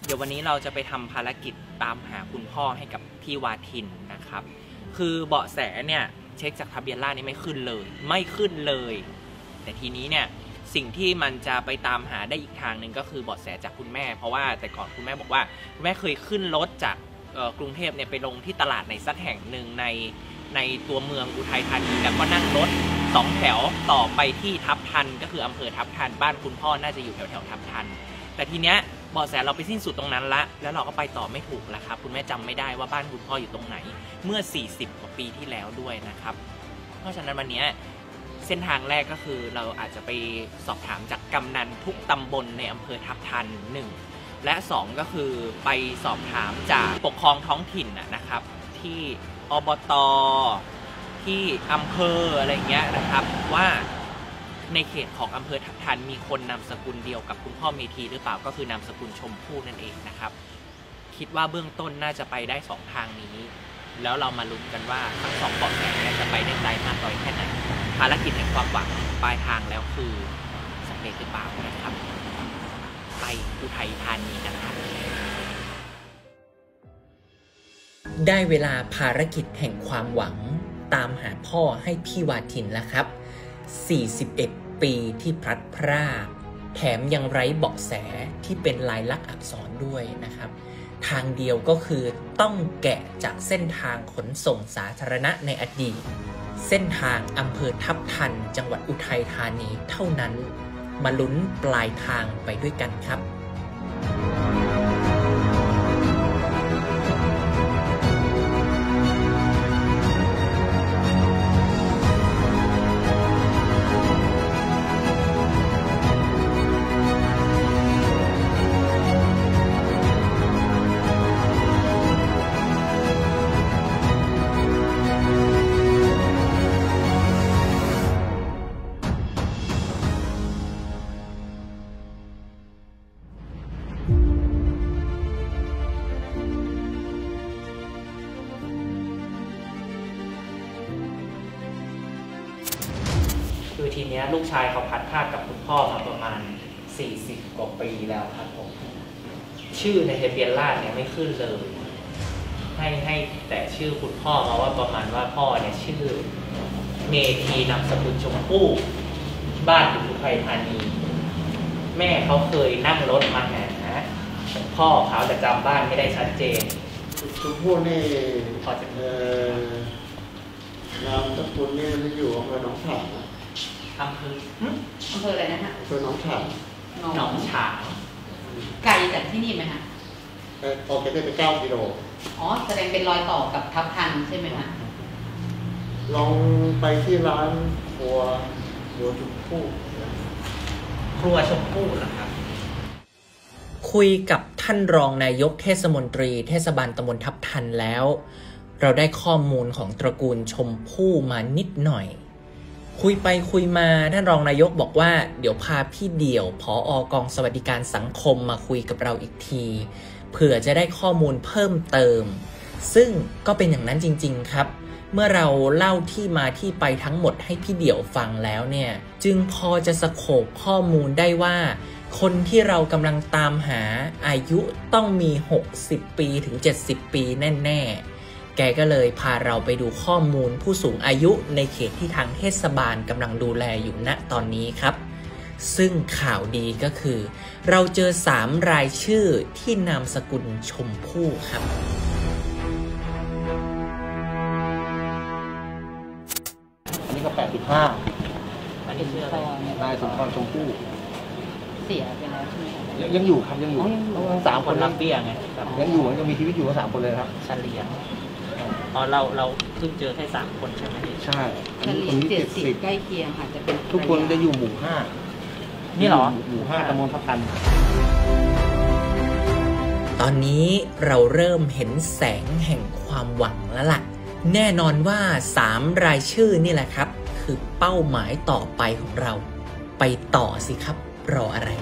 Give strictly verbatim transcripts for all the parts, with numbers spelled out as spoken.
เดี๋ยววันนี้เราจะไปทำภารกิจตามหาคุณพ่อให้กับพี่วาทินนะครับคือเบาะแสเนี่ยเช็คจากทะเบียนราษฎร์นี่ไม่ขึ้นเลยไม่ขึ้นเลยแต่ทีนี้เนี่ยสิ่งที่มันจะไปตามหาได้อีกทางหนึ่งก็คือเบาะแสจากคุณแม่เพราะว่าแต่ก่อนคุณแม่บอกว่าคุณแม่เคยขึ้นรถจากกรุงเทพเนี่ยไปลงที่ตลาดในสักแห่งหนึ่งในในตัวเมืองอุทัยธานีแล้วก็นั่งรถสองแถวต่อไปที่ทับทันก็คืออำเภอทับทันบ้านคุณพ่อน่าจะอยู่แถวแถวทับทันแต่ทีเนี้ยเบาะแสเราไปสิ้นสุดตรงนั้นละแล้วเราก็ไปต่อไม่ถูกแล้วครับคุณแม่จำไม่ได้ว่าบ้านคุณพ่ออยู่ตรงไหนเมื่อสี่สิบกว่าปีที่แล้วด้วยนะครับเพราะฉะนั้นวันนี้เส้นทางแรกก็คือเราอาจจะไปสอบถามจากกำนันทุกตำบลในอำเภอทับทันหนึ่งและสองก็คือไปสอบถามจากปกครองท้องถิ่นนะครับที่อบต.ที่อำเภออะไรเงี้ยนะครับว่าในเขตของอำเภอทับทันมีคนนามสกุลเดียวกับคุณพ่อเมธีหรือเปล่าก็คือนามสกุลชมพู่นั่นเองนะครับคิดว่าเบื้องต้นน่าจะไปได้สองทางนี้แล้วเรามาลุ้นกันว่าทั้งสองเบาะแสจะไปได้ไกลมากน้อยแค่ไหนภารกิจแห่งความหวังปลายทางแล้วคือสำเร็จหรือเปล่านะครับไปอุทัยธานีนะครับได้เวลาภารกิจแห่งความหวังตามหาพ่อให้พี่วาทินแล้วครับสี่สิบเอ็ดปีที่พลัดพรากแถมยังไร้เบาะแสที่เป็นลายลักษณ์อักษรด้วยนะครับทางเดียวก็คือต้องแกะจากเส้นทางขนส่งสาธารณะในอดีตเส้นทางอำเภอทับทันจังหวัดอุทัยธานีเท่านั้นมาลุ้นปลายทางไปด้วยกันครับคือทีนี้ลูกชายเขาพัดพรากกับคุณพ่อมาประมาณสี่สิบกว่าปีแล้วครับผมชื่อในทะเบียนราษฎร์เนี่ยไม่ขึ้นเลยให้ให้แต่ชื่อคุณพ่อมาว่าประมาณว่าพ่อเนี่ยชื่อเมธีนามสกุลชมพู่บ้านอยู่อุทัยธานีแม่เขาเคยนั่งรถมาหาพ่อเขาแต่จำบ้านไม่ได้ชัดเจนชมพู่นี่พอจะเออนามสกุลนี่มันอยู่อำเภอหนองฉางอำเภออำเภออะไรนะฮะอำเภอหนองฉางหนองฉางไกลจากที่นี่ไหมคะออกจากได้ไปเก้ากิโลอ๋อแสดงเป็นรอยต่อกับทับทันใช่ไหมคะลองไปที่ร้านครัวครัวชมพู่ครัวชมพู่นะครับคุยกับท่านรองนายกเทศมนตรีเทศบาลตำบลทับทันแล้วเราได้ข้อมูลของตระกูลชมพู่มานิดหน่อยคุยไปคุยมาท่านรองนายกบอกว่าเดี๋ยวพาพี่เดี่ยวผอ.กองสวัสดิการสังคมมาคุยกับเราอีกทีเผื่อจะได้ข้อมูลเพิ่มเติมซึ่งก็เป็นอย่างนั้นจริงๆครับเมื่อเราเล่าที่มาที่ไปทั้งหมดให้พี่เดี่ยวฟังแล้วเนี่ยจึงพอจะสโคปข้อมูลได้ว่าคนที่เรากำลังตามหาอายุต้องมีหกสิบปีถึงเจ็ดสิบปีแน่ๆแกก็เลยพาเราไปดูข้อมูลผู้สูงอายุในเขตที่ทางเทศบาลกำลังดูแลอยู่ณตอนนี้ครับซึ่งข่าวดีก็คือเราเจอสามรายชื่อที่นามสกุลชมพู่ครับอันนี้ก็แปดสิบห้าอันนี้ชื่ออะไรนายสมพรชมพู่เสียไปแล้วใช่ไหมยังอยู่ครับยังอยู่สามคนรับเบี้ยไงยังอยู่ยังมีชีวิตอยู่สามคนเลยครับเฉลี่ยอ๋อเราเราเพิ่งเจอแค่สามคนใช่ไหมใช่เฉลี่ยเจ็ดสิบใกล้เคียงค่ะจะเป็นทุกคนจะอยู่หมู่ห้านี่หรอหมู่ห้าตำบลทับทันตอนนี้เราเริ่มเห็นแสงแห่งความหวังแล้วล่ะแน่นอนว่าสามรายชื่อนี่แหละครับคือเป้าหมายต่อไปของเราไปต่อสิครับรออะไร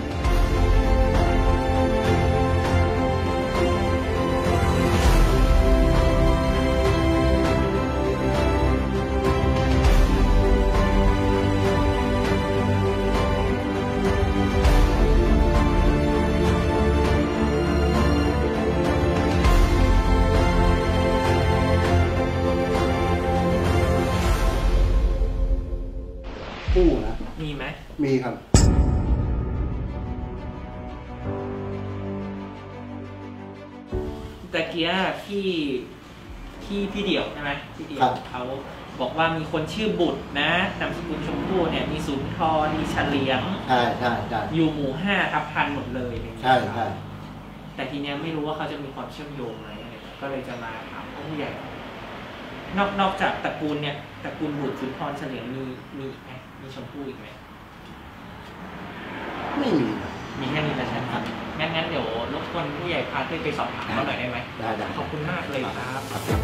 มีครับตะเกียที่ที่พี่เดี่ยวใช่ไหมพี่เดี่ยวครับเขาบอกว่ามีคนชื่อบุตรนะนามสกุลชมพู่เนี่ยมีสุนทรมีเฉลียงใช่ใช่ใช่อยู่หมู่ห้าทับพันหมดเลยใช่ใช่แต่ทีเนี้ยไม่รู้ว่าเขาจะมีความเชื่อมโยงไหมอะไรเงี้ยก็เลยจะมาถามผู้ใหญ่ นอกนอกจากตระกูลเนี่ยตระกูลบุตรสุนทรเฉลียงมีมีอีกไหมมีชมพู่อีกไหมไม่มีมีแค่นี้นะใช่ไหมครับงั้นงั้นเดี๋ยวรบกวนผู้ใหญ่พาเต้ยไปสอบถามเขาหน่อยได้ไหมได้ได้ขอบคุณมากเลยครับ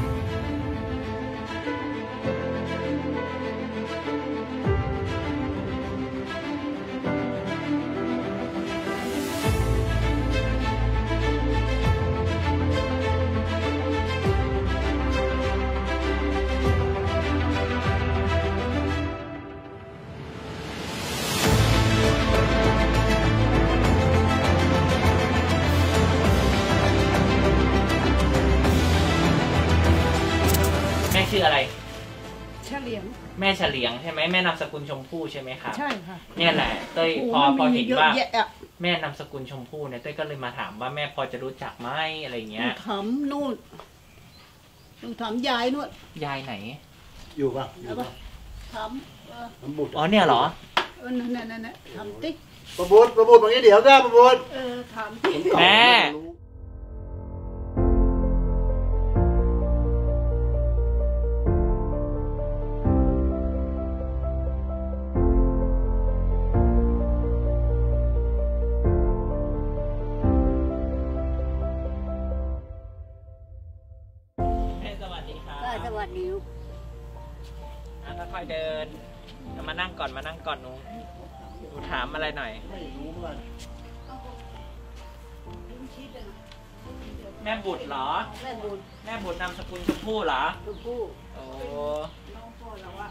แม่ชื่ออะไรเฉลียงแม่เฉลียงใช่ไหมแม่นามสกุลชมพู่ใช่ไหมครับใช่ค่ะเนี่ยแหละเต้ยโอ้พอมันพอมีเห็นเยอะว่าแยะอะแม่นามสกุลชมพู่เนี่ยเต้ยก็เลยมาถามว่าแม่พอจะรู้จักไหมอะไรเงี้ยถามนู่นต้องถามยายนู่นยายไหนอยู่ป่ะอยู่เอาป่ะปะถามเออน้ำบุตรอ๋อเนี่ยเหรอเออนั่นนั่นนั่นนั่นถามติ๊กประบุตรประบุตรบางทีเดี๋ยวได้ประบุตรเออถามผมเก่าแม่รู้แม่สวัสดีครับได้สวัสดีลูกอ่ะค่อยๆเดินเอามานั่งก่อนมานั่งก่อนหนูหนูถามอะไรหน่อยไม่รู้ว่าแม่บุตรเหรอแม่บุญแม่บุตรนามสกุลชมพู่เหรอชมพู่โอ้น้องพ่อเราอะ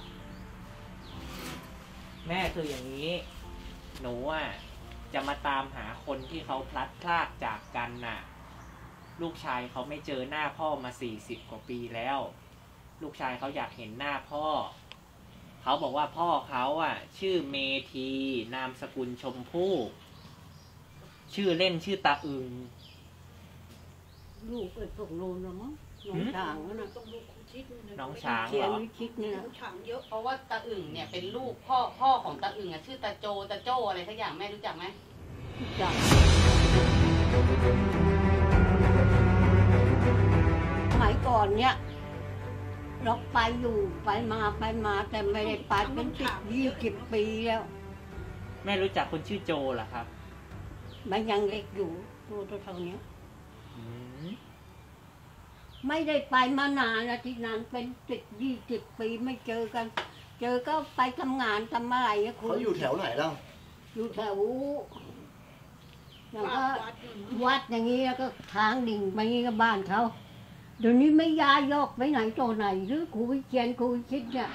แม่คืออย่างนี้ หนูอ่ะจะมาตามหาคนที่เขาพลัดพรากจากกันน่ะ ลูกชายเขาไม่เจอหน้าพ่อมาสี่สิบกว่าปีแล้ว ลูกชายเขาอยากเห็นหน้าพ่อ เขาบอกว่าพ่อเขาอ่ะ ชื่อเมธีนามสกุลชมพู่ชื่อเล่นชื่อตาอึงลูกไอ้พวกโน้นนะมั้งน้องช้างนั่นนะต้องลูกคุณชิดะน้องช้างเขีเหยรนอวิคิดเนี่ยน้องช้างเยอะเพราะว่าตาอึ่งเนี่ยเป็นลูกพ่อพ่อของตาอึ่งอะชื่อตาโจตาโจอะไรสักอย่างแม่รู้จักไหมจากสมัยก่อนเนี่ยเราไปอยู่ไปมาไปมาแต่ไม่ได้ไปเป็นสิบยี่สิบปีแล้วแม่รู้จักคนชื่อโจเหรอครับมันยังเล็กอยู่ตัวเท่านี้อืมไม่ได้ไปมานานนะที่นั้นเป็นสิบยี่สิบปีไม่เจอกัน เจอก็ไปทำงานทำอะไรอะคุณเขาอยู่แถวไหนเล่าอยู่แถวอย่างก็วัดอย่างนี้แล้วก็ทางดิ่งไปนี่ก็บ้านเขาเดี๋ยวนี้ไม่ย้ายยอกไปไหนตัวไหนหรือครูวิเชียนครูวิชิตเนี่ย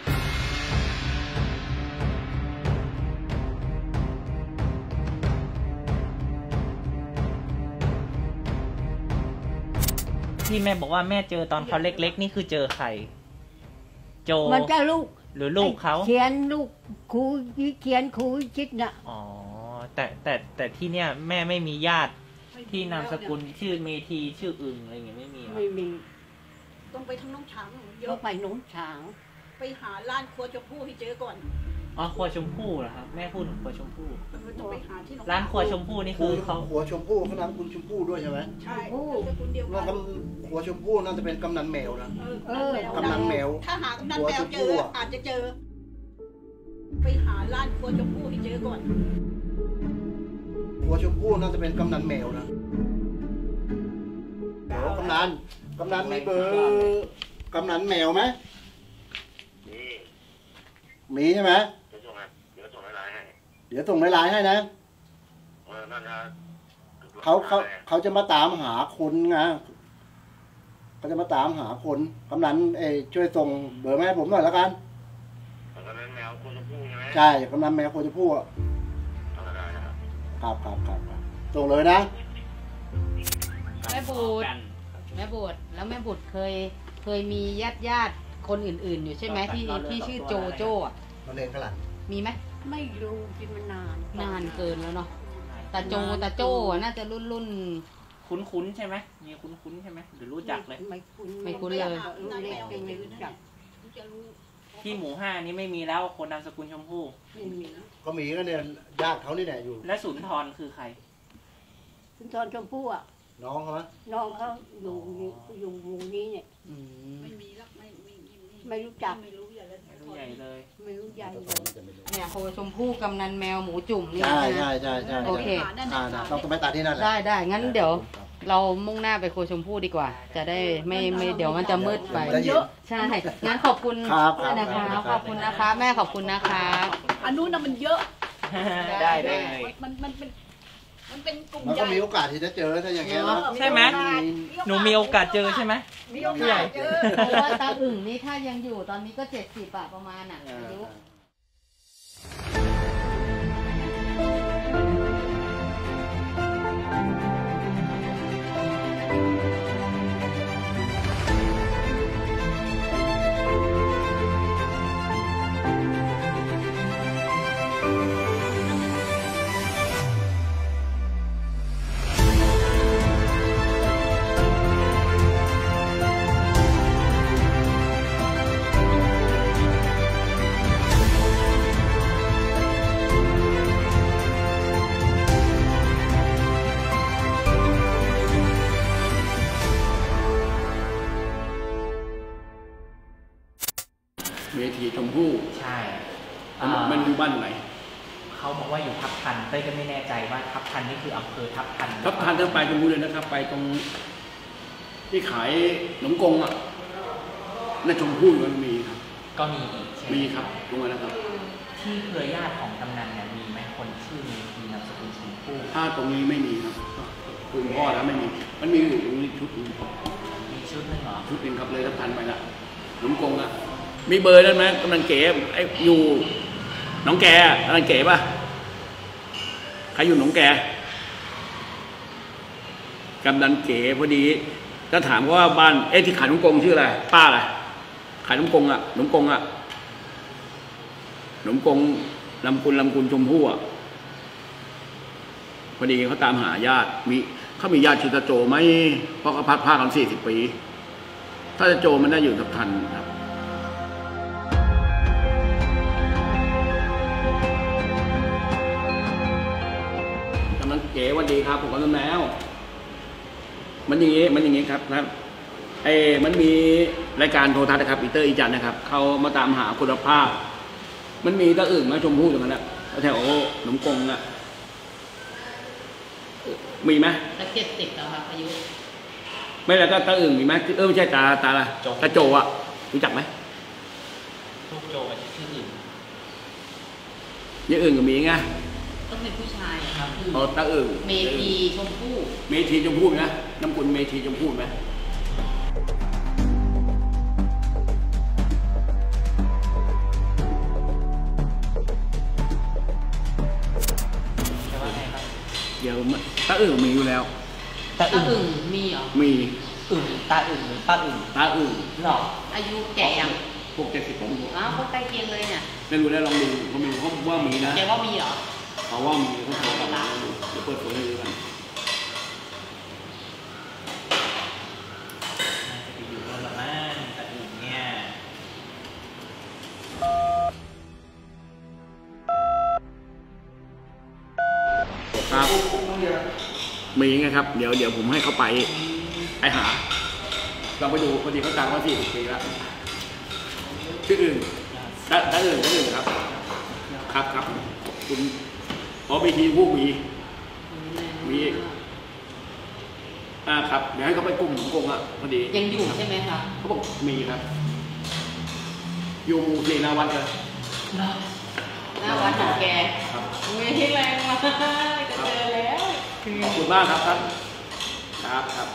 ที่แม่บอกว่าแม่เจอตอนเขาเล็กๆ นี่คือเจอใคร โจมันจะลูกหรือลูกเขาเขียนลูกครูวิเชียนครูวิชิตน่ะอ๋อ แต่แต่แต่ที่เนี่ยแม่ไม่มีญาติที่นามสกุลชื่อเมธีชื่ออึงอะไรอย่างเงี้ยไม่มีเหรอไม่มีต้องไปทางน้องช้างเยก็อะไปหนองฉางไปหาร้านครัวชมพู่ให้เจอก่อนอ๋อครัวชมพู่เหรอครับแม่พูดถึงครัวชมพู่เออต้องไปหาที่น้องร้านครัวชมพู่นี่ครูคือเขาหัวชมพู่เขานามคุณชมพู่ด้วยใช่ไหมใช่นามสกุลเดียวว่ากันกำหัวชมพู่น่าจะเป็นกำนันแมวนะเออกำนันแมวถ้าหากำนันแมวเจออาจจะเจอ ไปหาร้านครัวชมพู่ให้เจอก่อนหัวชมพู่น่าจะเป็นกำนันแมวนะเดี๋ยวกำนันกำนันมีเบอร์กำนันแมวไหมมีใช่ไหมเดี๋ยวส่งให้เดี๋ยวส่งให้ไลน์ให้เดี๋ยวส่งไลน์ให้นะเออนั่นนะเขาเขาเขาจะมาตามหาคนไงเขาจะมาตามหาคนกำนันเอยช่วยส่งเบอร์มาให้ผมหน่อยแล้วกันแล้วก็นั้นแมวคุณชมพู่ใช่ไหมใช่กำนันแมวคนจะพูดเอาได้นะครับครับครับครับครับส่งเลยนะแม่บุตรแม่บุตรแล้วแม่บุตรเคยเคยมีญาติญาติคนอื่นๆ อยู่ใช่ไหมที่ที่ชื่อโจโจ้อะมาเรียนขลังมีไหมไม่รู้ที่มันนานนานเกินแล้วเนาะตาโจตาโจน่าจะรุ่นรุ่นคุ้นๆใช่ไหมมีคุ้นๆใช่ไหมหรือรู้จักเลยไม่คุ้นไม่คุ้นเลยรุ่นเล็กยังไม่รู้จักจะรู้ที่หมู่ห้านี้ไม่มีแล้วคนนามสกุลชมพู่ไม่มีก็มีก็เนี่ยญาติเขานี่แหละอยู่และสุนทรคือใครคุณทรชมพู่อ่ะน้องเขาไหมน้องเขาอยู่นี่อยู่หมู่นี้เนี่ยอืมไม่มีแล้วไม่ไม่ไม่ไม่รู้จักไม่รู้อย่าเลยไม่รู้ใหญ่เลยไม่รู้ใหญ่เลยเนี่ยโคชมพู่กำนันแมวหมูจุ่มนี่ใช่นะใช่ใช่ใช่โอเคอ่านะต้องต้องไปตัดที่นั่นแหละได้ได้งั้นเดี๋ยว เรามุ่งหน้าไปโคชมพู่ดีกว่า จะได้ไม่ไม่เดี๋ยวมันจะมืดไปได้ยินใช่งั้นขอบคุณครับด้วยนะคะครับขอบคุณนะคะ แม่ขอบคุณนะคะอันนู้นน่ะมันเยอะได้เลยมันมันเป็นมันเป็นกลุ่มมันใหก็ญ่มีโอกาสที่จะเจอถ้าอย่างเงี้ยนะใช่ไหม หนูมีโอกาสเจอใช่ไหมมีโอกาสเจอเพราะว่าตาอึ่งนี่ถ้ายังอยู่ตอนนี้ก็เจ็ดสิบอะประมาณอะอายุเวทีชมพู่ใช่มันมันอยู่บ้านไหนเขาบอกว่าอยู่ทับทันเต้ยก็ไม่แน่ใจว่าทับทันนี่คืออำเภอทับทันทับทานทั้งไปชมพู่เลยนะครับ ไปตรงที่ขายขนมกงอ่ะนั่นชมพู่มันมีครับก็มีอีกใช่ไหมมีครับตรงนั้นนะครับที่เครือญาติของกำนันเนี่ยมีไหมคนชื่อมีมีนามสกุลชมพู่ถ้าตรงนี้ไม่มีครับคุณพ่อแล้วไม่มี มันมีอยู่ตรงนี้ชุดหนึ่งมีชุดหนึงเหรอชุดหนึ่งครับเลยทับทันไปละขนมกงอ่ะมีเบอร์นั้นไหมกำลังเก๋ไอ้อยู่หนองแกกำลังเก๋ป่ะใครอยู่หนองแกกำนันเก๋พอดีก็ถามว่าบ้านเอ๊ะที่ขายขนมกงชื่ออะไรป้าอะไรขายขนมกงอ่ะขนมกงอ่ะขนมกงลำกุลลำกุลชมพู่อ่ะพอดีเขาตามหาญาติมีเขามีญาติชื่อตาโจไหมเพราะเขาพัดผ้ากันสี่สิบปีถ้าตาโจมันได้อยู่ทับทันครับกำนันเก๋วันดีครับผมกำนันแมวมันอย่างงี้มันอย่างงี้ครับครับไอ้มันมีรายการโทรทัศน์นะครับอีเตอร์อีจันนะครับเขามาตามหาคุณภาพมันมีตะอึ่งมาชมพู่ตรงนั้นแหละแถวหนมกงอ่ะมีไหมจะเจ็ดสิบแล้วค่ะอายุไม่แล้วก็ตะอึ่งมีไหมเออไม่ใช่ตาตาละตาโจอ่ะรู้จักไหมลูกโจกับชื่ออื่นอย่างอื่นก็มีไงต้องเป็นผู้ชายอะครับคือเอาตะอึ่งเมธีชมพู่เมทีชมพู่ไหมน้ำกุลเมทีชมพู่ไหมใช่ว่าไงครับเดี๋ยวตะอึ่งมีอยู่แล้วตาตาอึ่อึ่งงมีเหรอมีอึ่งตาอึ่งหรือป้าอึ่งตาอึ่งหรออายุแก่ยังพวกเจ็ดสิบผมอ้าวเขาใกล้เคียงเลยเนี่ยไม่รู้ได้ลองดูเขามีเขาว่ามีนะแกว่ามีเหรอเขาว่ามีเขาโทรกลับมาเดี๋ยวเปิดเผยให้ดูกันน่าจะไปอยู่โน่นละมั้งตาอึ่งเนี่ยครับมีไงครับเดี๋ยวเดี๋ยวผมให้เขาไปไปหาเราไปดูพอดีเขาตามว่าสี่สิบปีแล้วชื่ออื่นตาตาอื่นตาอื่นครับ ครับครับคุณอ๋อมีทีผู้มี มีอ่าครับเดี๋ยวให้เขาไปกลุ่มของกงอ่ะพอดียังอยู่ใช่ไหมคะเขาบอกมีครับ อยู่หมู่สี่นาวัดเลยหน้าวัดของแกครับไม่แรงมากจะเจอแล้วขอบคุณมากครับท่านครับครับ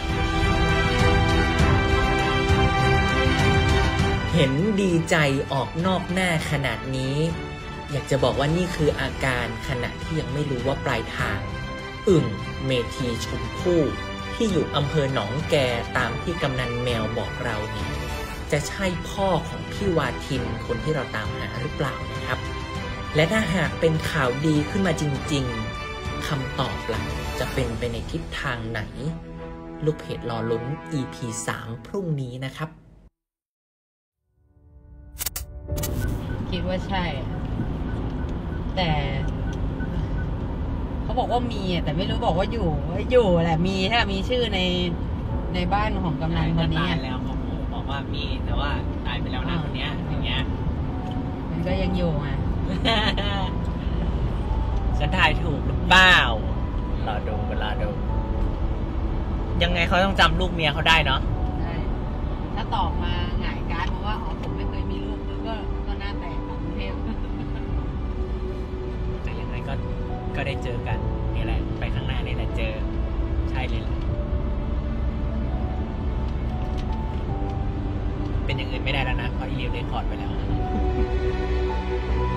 เห็นดีใจออกนอกหน้าขนาดนี้ อยากจะบอกว่านี่คืออาการขณะที่ยังไม่รู้ว่าปลายทาง อึ่งเมธีชมพู่ที่อยู่อำเภอหนองแกตามที่กำนันแมวบอกเรานี้ จะใช่พ่อของพี่วาทินคนที่เราตามหาหรือเปล่านะครับและถ้าหากเป็นข่าวดีขึ้นมาจริงๆคำตอบล่ะจะเป็นไปในทิศทางไหนลูกเพจรอลุ้น อี พี สาม พรุ่งนี้นะครับคิดว่าใช่ แต่เขาบอกว่ามีแต่ไม่รู้บอกว่าอยู่อยู่แหละมีถ้ามีชื่อในในบ้านของกำนันคนนี้ตายแล้วเขาบอกว่ามีแต่ว่าตายไปแล้วนะคนเนี้ยอย่างเงี้ยมันก็ยังอยู่อ่ะฉันทายถูกหรือเปล่ารอดูรอดูยังไงเขาต้องจำลูกเมียเขาได้เนาะใช่ถ้าตอบมาหงายการ์ดเพราะว่าอ๋อผมไม่เคยมีลูกก็ก็น่าแตกกรุงเทพแต่ยังไงก็ก็ได้เจอกันนี่แหละไปข้างหน้านี่แหละเจอใช่เลยแหละเป็นอย่างอื่นไม่ได้แล้วนะเพราะอีเลียวได้คอร์ดไปแล้ว